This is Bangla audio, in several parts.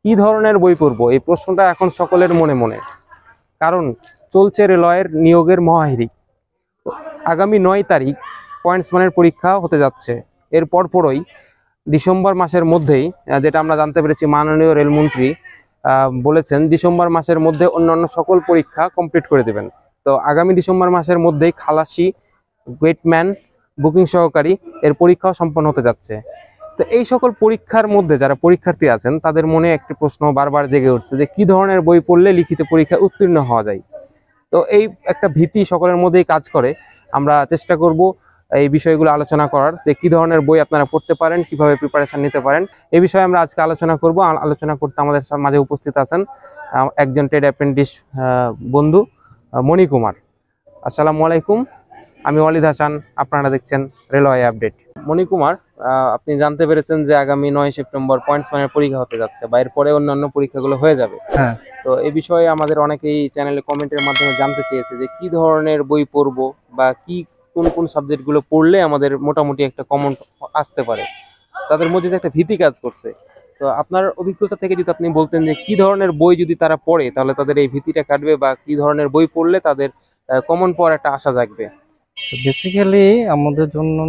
কি ধরনের বই পড়বো, এই প্রশ্নটা এখন সকলের মনে মনে। কারণ চলছে রেলওয়ের নিয়োগের মহাহিড়িক। আগামী 9 তারিখ পয়েন্টস মানের পরীক্ষা হতে যাচ্ছে। এর পরপরই ডিসেম্বর মাসের মধ্যেই, যেটা আমরা জানতে পেরেছি, মাননীয় রেলমন্ত্রী বলেছেন ডিসেম্বর মাসের মধ্যে অন্যান্য সকল পরীক্ষা কমপ্লিট করে দেবেন। তো আগামী ডিসেম্বর মাসের মধ্যেই খালাসি, গেটম্যান, বুকিং সহকারী এর পরীক্ষাও সম্পন্ন হতে যাচ্ছে। তো এই সকল পরীক্ষার মধ্যে যারা পরীক্ষার্থী আছেন তাদের মনে একটি প্রশ্ন বারবার জেগে উঠছে যে কি ধরনের বই পড়লে লিখিত পরীক্ষায় উত্তীর্ণ হওয়া যায়। তো এই একটা ভীতি সকলের মধ্যেই কাজ করে। আমরা চেষ্টা করব এই বিষয়গুলো আলোচনা করার, যে কি ধরনের বই আপনারা পড়তে পারেন, কিভাবে প্রিপারেশন নিতে পারেন, এই বিষয়ে আমরা আজকে আলোচনা করব। আলোচনা করতে আমাদের মাঝে উপস্থিত আছেন একজন ট্রেড অ্যাপ্রেন্টিস বন্ধু মণিকুমার। আসসালামু আলাইকুম, আমি ওয়ালিদ হাসান, আপনারা দেখছেন রেলওয়ে আপডেট। মণিকুমার, আপনি জানতে পেরেছেন যে আগামী 9 সেপ্টেম্বর পয়েন্টস মানের পরীক্ষা হতে যাচ্ছে, বা এরপরে অন্যান্য পরীক্ষাগুলো হয়ে যাবে। হ্যাঁ, তো এই বিষয়ে আমাদের অনেকেই চ্যানেলে কমেন্টের মাধ্যমে জানতে চেয়েছে যে কি ধরনের বই পড়বো, বা কোন কোন সাবজেক্টগুলো পড়লে আমাদের মোটামুটি একটা কমন আসতে পারে। তাদের মধ্যে যে একটা ভীতি কাজ করছে। তো আপনার অভিজ্ঞতা থেকে যদি আপনি বলতেন যে কি ধরনের বই যদি তারা পড়ে তাহলে তাদের এই ভীতিটা কাটবে, বা কি ধরনের বই পড়লে তাদের কমন পাওয়ার একটা আশা জাগবে। বেসিক্যালি আমাদের জন্য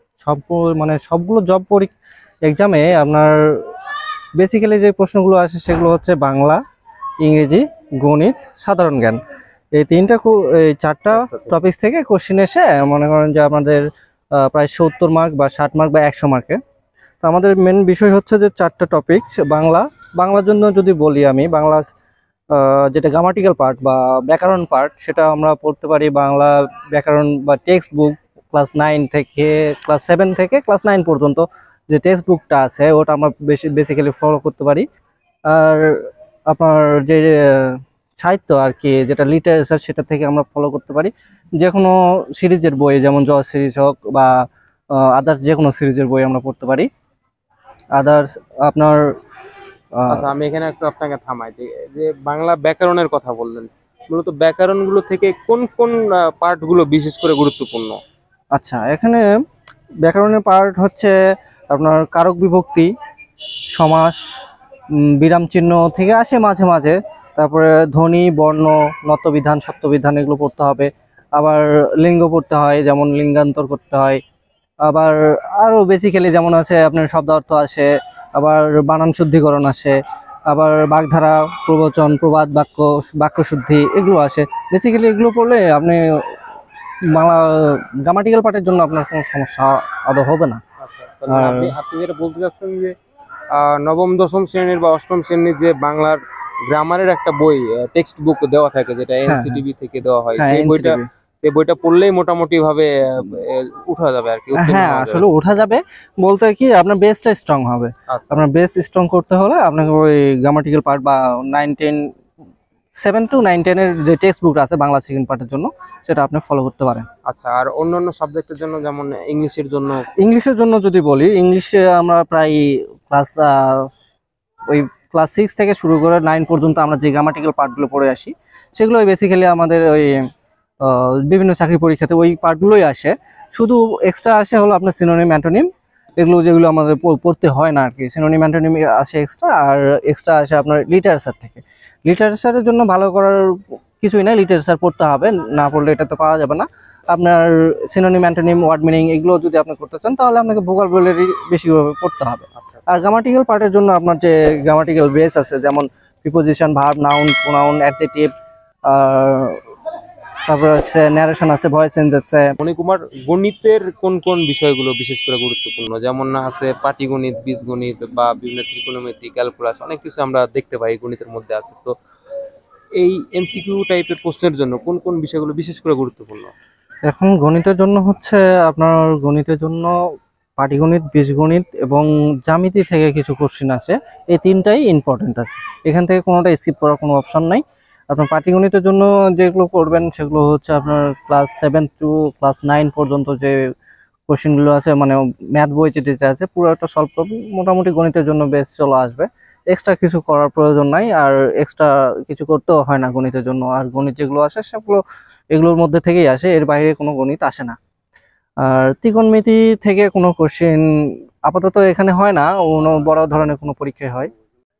সবগুলো জব এক্সামে আপনার বেসিক্যালি যে প্রশ্নগুলো আসে সেগুলো হচ্ছে বাংলা, ইংরেজি, গণিত, সাধারণ জ্ঞান। এই এই 4টা টপিকস থেকে কোশ্চেন এসে মনে করেন যে আমাদের প্রায় 70 মার্ক বা 60 মার্ক বা 100 মার্কে। তো আমাদের মেন বিষয় হচ্ছে যে 4টা টপিকস। বাংলার জন্য যদি বলি, আমি বাংলা যেটা গ্রামাটিক্যাল পার্ট বা ব্যাকরণ পার্ট, সেটা আমরা পড়তে পারি বাংলা ব্যাকরণ বা টেক্সট বুক ক্লাস 9 থেকে ক্লাস 7 থেকে ক্লাস 9 পর্যন্ত যে টেক্সট বুকটা আছে ওটা আমরা বেসিক্যালি ফলো করতে পারি। আর আপনার যে সাহিত্য আর কি, যেটা লিটারেচার, সেটা থেকে আমরা ফলো করতে পারি। যে কোনো সিরিজের বই, যেমন জজ সিরিজ হোক বা আদার্স যে কোনো সিরিজের বই আমরা পড়তে পারি। আদার্স আপনার আচ্ছা, আমি এখানে একটু আপনাকে থামাই। যে বাংলা ব্যাকরণের কথা বললেন, মূলত ব্যাকরণগুলো থেকে কোন কোন পার্টগুলো বিশেষ করে গুরুত্বপূর্ণ? আচ্ছা, এখানে ব্যাকরণের পার্ট হচ্ছে আপনার কারক বিভক্তি, সমাস, বিরাম চিহ্ন থেকে আসে মাঝে মাঝে। তারপরে ধ্বনি, বর্ণ, নত্যবিধান, সত্যবিধান এগুলো পড়তে হবে। আবার লিঙ্গ পড়তে হয়, যেমন লিঙ্গান্তর করতে হয়। আবার আরও বেসিক্যালি যেমন আছে আপনার শব্দার্থ আসে, আবার বানান শুদ্ধিকরণ আসে, আবার বাগধারা, প্রবচন, প্রবাদ, বাক্যশুদ্ধি এগুলো আসে। বেসিক্যালি এগুলো পড়লে আপনি বাংলা গ্রামাটিক্যাল পার্টের জন্য আপনার কোনো সমস্যা আদৌ হবে না। আপনি যেটা বলতে চাচ্ছেন যে নবম দশম শ্রেণীর বা অষ্টম শ্রেণীর যে বাংলার গ্রামারের একটা বই, টেক্সট বুক দেওয়া থাকে, যেটা এনসিটিভি থেকে দেওয়া হয়, সেই বইটা পড়লেই মোটামুটি ভাবে উঠা যাবে আর কি। হ্যাঁ, আসলে উঠা যাবে বলতে কি, আপনার বেসটা স্ট্রং হবে। আপনার বেস স্ট্রং করতে হলে আপনাকে ওই গ্রামাটিক্যাল পার্ট বা 7 to 9, 10 এর যে টেক্সট বুকটা আছে বাংলা সেকেন্ড পার্টের জন্য, সেটা আপনি ফলো করতে পারেন। আচ্ছা, আর অন্যান্য সাবজেক্টের জন্য, যেমন ইংলিশের জন্য যদি বলি, ইংলিশে আমরা প্রায় ক্লাস 6 থেকে শুরু করে 9 পর্যন্ত আমরা যে গ্রামাটিক্যাল পার্টগুলো পড়ে আসি, সেগুলোই বেসিক্যালি আমাদের ওই বিভিন্ন চাকরি পরীক্ষাতে ওই পার্টগুলোই আসে। শুধু এক্সট্রা আসে হলো আপনার সিনোনিম, অ্যান্টোনিম, এগুলো যেগুলো আমাদের পড়তে হয় না আর কি। সিনোনিম, অ্যান্টোনিম আসে এক্সট্রা, আর এক্সট্রা আসে আপনার লিটারেচার থেকে। লিটারেচারের জন্য ভালো করার কিছুই না, লিটারেচার পড়তে হবে, না পড়লে এটা তো পাওয়া যাবে না। আপনার সিনোনিম, অ্যান্টোনিম, ওয়ার্ড মিনিং এগুলো যদি আপনি করতে চান তাহলে আপনাকে ভোকাবুলারি বেশিভাবে পড়তে হবে। আর গ্রামাটিক্যাল পার্টের জন্য আপনার যে গ্রামাটিক্যাল বেস আছে, যেমন preposition, verb, noun, pronoun, adjective, তারপর হচ্ছে ন্যারেশন আছে, ভয়েস চেঞ্জ আছে। মণিকুমার, গণিতের কোন কোন বিষয়গুলো বিশেষ করে গুরুত্বপূর্ণ? যেমন আছে পাটিগণিত, বীজগণিত, বা বিভিন্ন ত্রিকোণমিতি, ক্যালকুলাস, অনেক কিছু আমরা দেখতে পাই গণিতের মধ্যে আছে। তো এই এমসিকিউ টাইপের প্রশ্নের জন্য কোন কোন বিষয়গুলো বিশেষ করে গুরুত্বপূর্ণ? এখন গণিতের জন্য হচ্ছে আপনার পাটিগণিত, বীজগণিত এবং জ্যামিতি থেকে কিছু কোশ্চেন আছে। এই 3টাই ইম্পর্টেন্ট আছে, এখান থেকে কোনোটা স্কিপ করার কোনো অপশন নাই। আপনার পাটিগণিতের জন্য যেগুলো করবেন সেগুলো হচ্ছে আপনার ক্লাস 7 to ক্লাস 9 পর্যন্ত যে কোশ্চেনগুলো আছে, মানে ম্যাথ বই যেটা আছে পুরোটা সলভ করবেন, মোটামুটি গণিতের জন্য বেশ চলে আসবে। এক্সট্রা কিছু করার প্রয়োজন নাই, আর এক্সট্রা কিছু করতেও হয় না গণিতের জন্য। আর গণিত যেগুলো আসে সেগুলো এগুলোর মধ্যে থেকেই আসে, এর বাইরে কোনো গণিত আসে না। আর ত্রিকোণমিতি থেকে কোনো কোশ্চেন আপাতত এখানে হয় না, অন্য বড় ধরনের কোনো পরীক্ষায় হয়।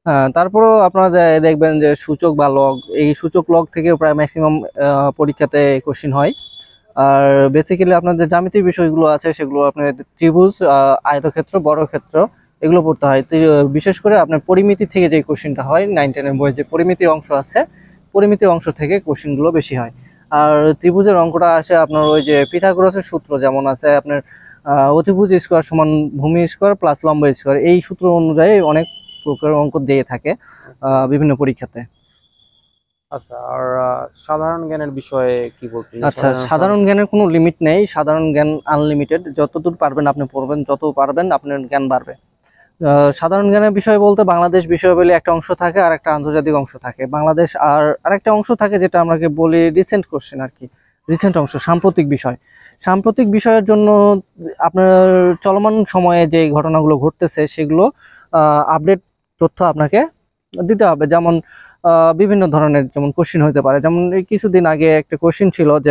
তারপরেও আপনারা দেখবেন যে সূচক বা লগ, এই সূচক লগ থেকে প্রায় ম্যাক্সিমাম পরীক্ষাতে কোশ্চিন হয়। আর বেসিক্যালি আপনাদের জ্যামিতিক বিষয়গুলো আছে সেগুলো আপনার ত্রিভুজ, আয়তক্ষেত্র, বর্গক্ষেত্র এগুলো পড়তে হয়। বিশেষ করে আপনার পরিমিতি থেকে যে কোশ্চিনটা হয় 9-10 বইয়ে যে পরিমিতির অংশ আছে, পরিমিতির অংশ থেকে কোশ্চিনগুলো বেশি হয়। আর ত্রিভুজের অঙ্কটা আসে আপনার ওই যে পিথাগোরাসের সূত্র যেমন আছে আপনার অতিভুজ স্কোয়ার সমান ভূমি স্কোয়ার প্লাস লম্ব স্কোয়ার, এই সূত্র অনুযায়ী অনেক প্রকার অঙ্ক দিয়ে থাকে বিভিন্ন পরীক্ষাতে। আচ্ছা, আর সাধারণ জ্ঞানের বিষয়ে কি বলতেন? আচ্ছা, সাধারণ জ্ঞানের কোনো লিমিট নেই, সাধারণ জ্ঞান আনলিমিটেড, যতদূর পারবেন আপনি পড়বেন, যত পারবেন আপনার জ্ঞান বাড়বে। সাধারণ জ্ঞানের বিষয় বলতে বাংলাদেশ বিষয় বলে একটা অংশ থাকে আর একটা আন্তর্জাতিক অংশ থাকে। বাংলাদেশ আর আরেকটা অংশ থাকে যেটা আমাকে বলি রিসেন্ট কোশ্চেন আর কি, রিসেন্ট অংশ, সাম্প্রতিক বিষয়। সাম্প্রতিক বিষয়ের জন্য আপনার চলমান সময়ে যে ঘটনাগুলো ঘটতেছে সেগুলো আপডেট তথ্য আপনাকে দিতে হবে। যেমন বিভিন্ন ধরনের যেমন কোশ্চিন হতে পারে, যেমন এই কিছুদিন আগে একটা কোশ্চিন ছিল যে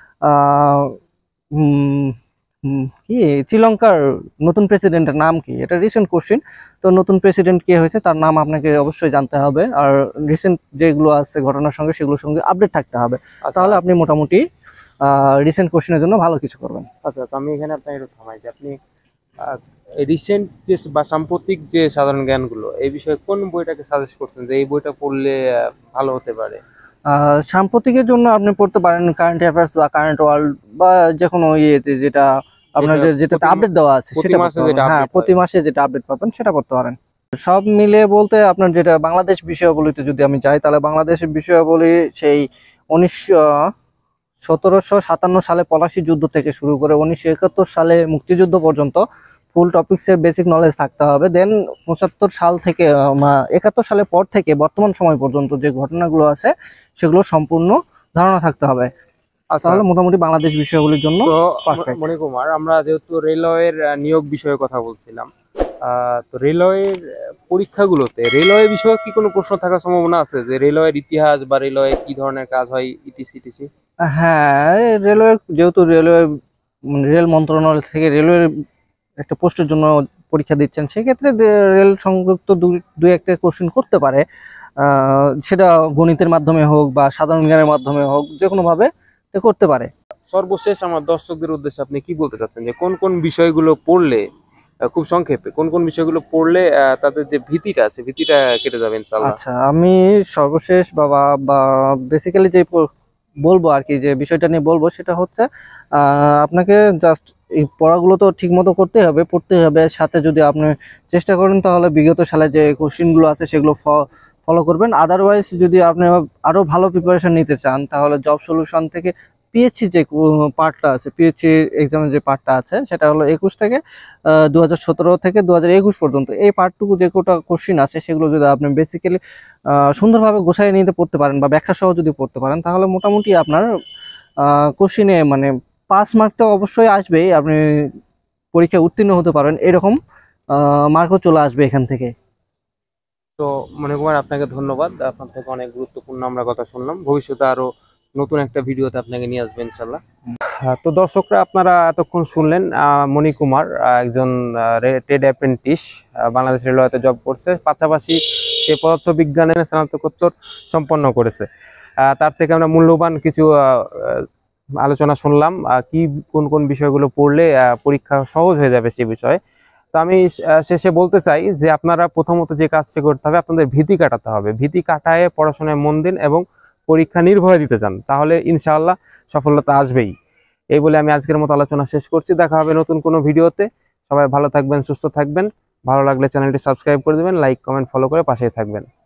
কি শ্রীলঙ্কার নতুন প্রেসিডেন্টের নাম কি, এটা রিসেন্ট কোশ্চিন। তো নতুন প্রেসিডেন্ট কে হয়েছে তার নাম আপনাকে অবশ্যই জানতে হবে, আর রিসেন্ট যেগুলো আছে ঘটনার সঙ্গে সেগুলোর সঙ্গে আপডেট থাকতে হবে, তাহলে আপনি মোটামুটি রিসেন্ট কোশ্চিনের জন্য ভালো কিছু করবেন। আচ্ছা, তো আমি এখানে আপনাকে একটু থামাই যে আপনি রিসেন্ট যে বা সাম্প্রতিক যে সাধারণ জ্ঞানগুলো এই বিষয়ে কোন বইটাকে সাজেস্ট করছেন যে এই বইটা পড়লে ভালো হতে পারে? সাম্প্রতিকের জন্য আপনি পড়তে পারেন কারেন্ট অ্যাফেয়ার্স বা কারেন্ট ওয়ার্ল্ড বা যে কোনো ইয়েতে যেটা আপনার যেটাতে আপডেট দেওয়া আছে সেটা, হ্যাঁ প্রতি মাসে যেটা আপডেট পাবেন সেটা পড়তে পারেন। সব মিলে বলতে আপনার যেটা বাংলাদেশ বিষয়াবলীতে যদি আমি যাই তাহলে বাংলাদেশের বিষয়াবলী সেই 1757 সালে পলাশী যুদ্ধ থেকে শুরু করে 1971 সালে মুক্তিযুদ্ধ পর্যন্ত ফুল টপিক্সের বেসিক নলেজ থাকতে হবে। দেন 75 সাল থেকে 71 সালের পর থেকে বর্তমান সময় পর্যন্ত যে ঘটনাগুলো আছে সেগুলো সম্পূর্ণ ধারণা থাকতে হবে, তাহলে মোটামুটি বাংলাদেশ বিষয়গুলির জন্য পারফেক্ট। মণিকুমার, আমরা যেহেতু রেলওয়ের নিয়োগ বিষয়ে কথা বলছিলাম, তো রেলওয়ের পরীক্ষাগুলোতে রেলওয়ে বিষয়ে কি কোনো প্রশ্ন থাকার সম্ভাবনা আছে, যে রেলওয়ের ইতিহাস বা রেলওয়ে কি ধরনের কাজ হয় ইটিসি? হ্যাঁ, রেলওয়ে যেহেতু রেলওয়ে রেল মন্ত্রণালয় থেকে রেলওয়ে একটা পোস্টের জন্য পরীক্ষা দিচ্ছেন, সেক্ষেত্রে রেল সংযুক্ত দুই একটা কোশ্চেন করতে পারে, সেটা গণিতের মাধ্যমে হোক বা সাধারণ জ্ঞানের মাধ্যমে হোক, যে কোনো ভাবে করতে পারে। সর্বশেষ আমার দর্শকদের উদ্দেশ্যে আপনি কি বলতে চাচ্ছেন যে কোন কোন বিষয়গুলো পড়লে, খুব সংক্ষেপে কোন কোন বিষয়গুলো পড়লে তাদের যে ভীতিটা আছে ভীতিটা কেটে যাবে ইনশাআল্লাহ? আচ্ছা, আমি সর্বশেষ বা বেসিক্যালি যে বলবো আর কি, যে বিষয়টা নিয়ে বলবো সেটা হচ্ছে আপনাকে জাস্ট এই পড়াগুলো তো ঠিক মতো পড়তে হবে, সাথে যদি আপনি চেষ্টা করেন তাহলে বিগত সালে যে কোশ্চেনগুলো আছে সেগুলো ফলো করবেন। আদারওয়াইজ যদি আপনি আরো ভালো প্রিপারেশন নিতে চান তাহলে জব সলিউশন থেকে পিএসসি যে পার্টটা আছে, পিএসসি এক্সামের যে পার্টটা আছে সেটা হলো 21 থেকে 2017 থেকে 2021 পর্যন্ত, এই পার্টটুকু যে কোটা কোশ্চিন আছে সেগুলো যদি আপনি বেসিক্যালি সুন্দরভাবে গোছায় নিতে পড়তে পারেন বা ব্যাখ্যা সহ যদি পড়তে পারেন তাহলে মোটামুটি আপনার কোশ্চিনে মানে পাস মার্কটা অবশ্যই আসবেই, আপনি পরীক্ষায় উত্তীর্ণ হতে পারেন, এরকম মার্কও চলে আসবে এখান থেকে। তো মণিকুমার, আপনাকে ধন্যবাদ, আপনার থেকে অনেক গুরুত্বপূর্ণ আমরা কথা শুনলাম। ভবিষ্যতে আরো নতুন একটা ভিডিওতে আপনাকে নিয়ে আসবেন ইনশাল্লাহ। তো দর্শকরা, আপনারা এতক্ষণ শুনলেন মণিকুমার একজন ট্রেড অ্যাপ্রেন্টিস, বাংলাদেশ রেলওয়েতে জব করছে, পাশাপাশি সে পদার্থবিজ্ঞানে স্নাতকোত্তর সম্পন্ন করেছে। তার থেকে আমরা মূল্যবান কিছু আলোচনা শুনলাম, কি কোন কোন বিষয়গুলো পড়লে পরীক্ষা সহজ হয়ে যাবে সে বিষয়ে। তো আমি শেষে বলতে চাই যে আপনারা প্রথমত যে কাজটি করতে হবে, আপনাদের ভীতি কাটাতে হবে। ভীতি কাটায় পড়াশোনায় মন দিন এবং পরীক্ষা নির্ভয়ে দিতে চান, তাহলে ইনশাআল্লাহ সফলতা আসবেই। এই বলে আমি আজকের মতো আলোচনা শেষ করছি। দেখা হবে নতুন কোনো ভিডিওতে। সবাই ভালো থাকবেন, সুস্থ থাকবেন। ভালো লাগলে চ্যানেলটি সাবস্ক্রাইব করে দেবেন, লাইক কমেন্ট ফলো করে পাশেই থাকবেন।